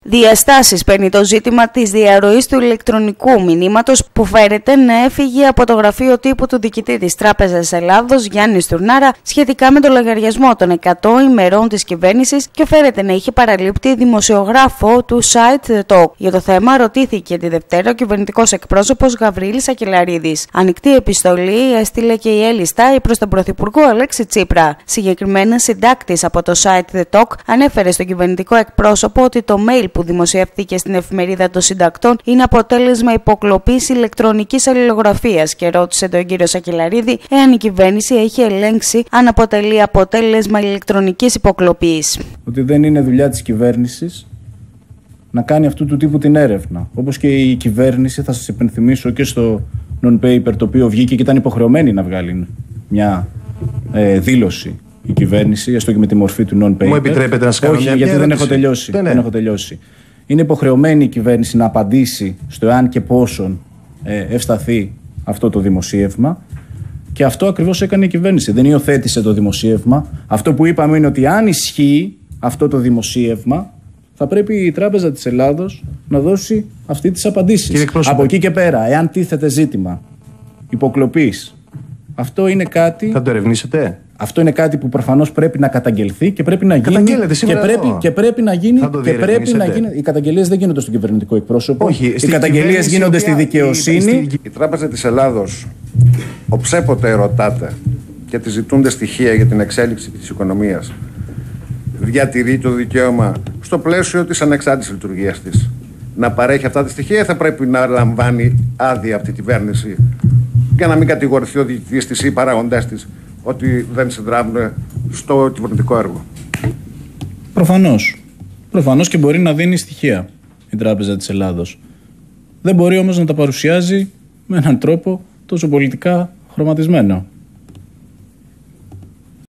Διαστάσεις παίρνει το ζήτημα της διαρροής του ηλεκτρονικού μηνύματος που φέρεται να έφυγε από το γραφείο τύπου του διοικητή της Τράπεζας Ελλάδος Γιάννη Στουρνάρα σχετικά με το λογαριασμό των 100 ημερών της κυβέρνησης και φέρεται να είχε παραλείπτει δημοσιογράφο του site The Talk. Για το θέμα ρωτήθηκε τη Δευτέρα ο κυβερνητικός εκπρόσωπος Γαβρίλης Ακελαρίδης. Ανοιχτή επιστολή έστειλε και η Έλλη Στάι προς τον Πρωθυπουργό Αλέξη Τσίπρα. Συγκεκριμένα, συντάκτης από το site The Talk ανέφερε στον κυβερνητικό εκπρόσωπο ότι το mail που δημοσιεύτηκε στην εφημερίδα των συντακτών είναι αποτέλεσμα υποκλοπής ηλεκτρονικής αλληλογραφίας και ρώτησε τον κύριο Σακελαρίδη εάν η κυβέρνηση έχει ελέγξει αν αποτελεί αποτέλεσμα ηλεκτρονικής υποκλοπής. Ότι δεν είναι δουλειά της κυβέρνησης να κάνει αυτού του τύπου την έρευνα. Όπως και η κυβέρνηση, θα σας υπενθυμίσω και στο non-paper το οποίο βγήκε και ήταν υποχρεωμένη να βγάλει μια δήλωση η κυβέρνηση, έστω και με τη μορφή του non-paper. Μου επιτρέπετε να σας κάνω μια γιατί δεν έχω τελειώσει. Δεν έχω τελειώσει. Είναι υποχρεωμένη η κυβέρνηση να απαντήσει στο εάν και πόσον ευσταθεί αυτό το δημοσίευμα. Και αυτό ακριβώς έκανε η κυβέρνηση. Δεν υιοθέτησε το δημοσίευμα. Αυτό που είπαμε είναι ότι αν ισχύει αυτό το δημοσίευμα, θα πρέπει η Τράπεζα της Ελλάδος να δώσει αυτή τις απαντήσεις. Από εκεί και πέρα, εάν τίθεται ζήτημα υποκλοπής, αυτό είναι κάτι. Θα το ερευνήσετε. Αυτό είναι κάτι που προφανώς πρέπει να καταγγελθεί και πρέπει να γίνει. Και πρέπει να γίνει. Οι καταγγελίες δεν γίνονται στον κυβερνητικό εκπρόσωπο. Όχι, οι καταγγελίες γίνονται στη δικαιοσύνη. Η Τράπεζα της Ελλάδος, οψέποτε ρωτάτε και τη ζητούνται στοιχεία για την εξέλιξη της οικονομίας, διατηρεί το δικαίωμα στο πλαίσιο της ανεξάρτητης λειτουργίας της να παρέχει αυτά τα στοιχεία. Θα πρέπει να λαμβάνει άδεια από την κυβέρνηση για να μην κατηγορηθεί ο διοικητής της ή οι παράγοντές της ότι δεν συνδράμουν στο κυβερνητικό έργο. Προφανώς και μπορεί να δίνει στοιχεία η Τράπεζα της Ελλάδος. Δεν μπορεί όμως να τα παρουσιάζει με έναν τρόπο τόσο πολιτικά χρωματισμένο.